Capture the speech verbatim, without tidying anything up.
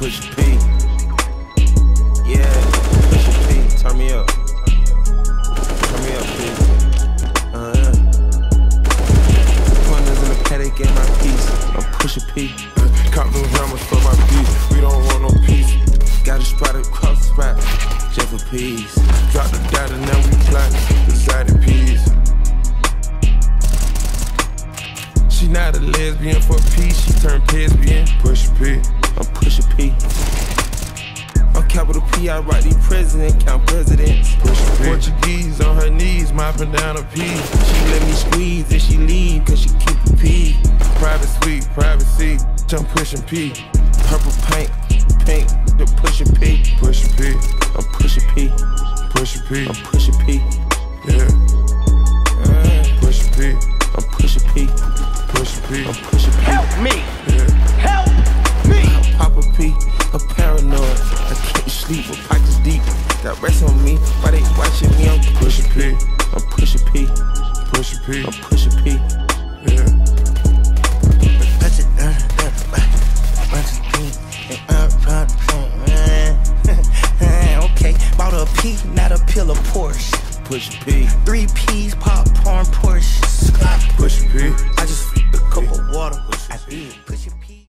Pushin P. Yeah, Pushin P. Turn me up. Turn me up, please. Uh, yeah. Runners in the paddock get my piece. I'm Pushin P. Cop new hammers for my piece. We don't want no peace. Got a spot across the spot. Just for peace. Drop the data, now we plotting. Exotic peas. She not a lesbian for peace. She turned lesbian. Pushin P. I'm Pushin P. I'm capital P. I write these presidents, count presidents. Pushin P. Portuguese on her knees, mopping down a pee. She let me squeeze and she leave, cause she keep a pee. Private suite, privacy. I'm Pushin P. Purple paint, pink, the Pushin P. Pushin P. I'm Pushin P. Pushin P. I'm Pushin P. Yeah. Uh, Pushin P. I'm Pushin P. Pushin P. I'm Pushin P. Help me! Yeah. Help me! Papa P, a paranoid. I can't sleep with pockets deep. Got rest on me, why they watching me? I'm Pushin P. I'm Pushin P. Pushin P. I'm Pushin P. Yeah. Touch it, uh, uh, bunch of pink, and uh, uh, okay, bought a P, not a pill of Porsche. Pushin P. Three P's, popcorn, Porsche. Pushin P. I just f***ed a cup of water. I did. Push it.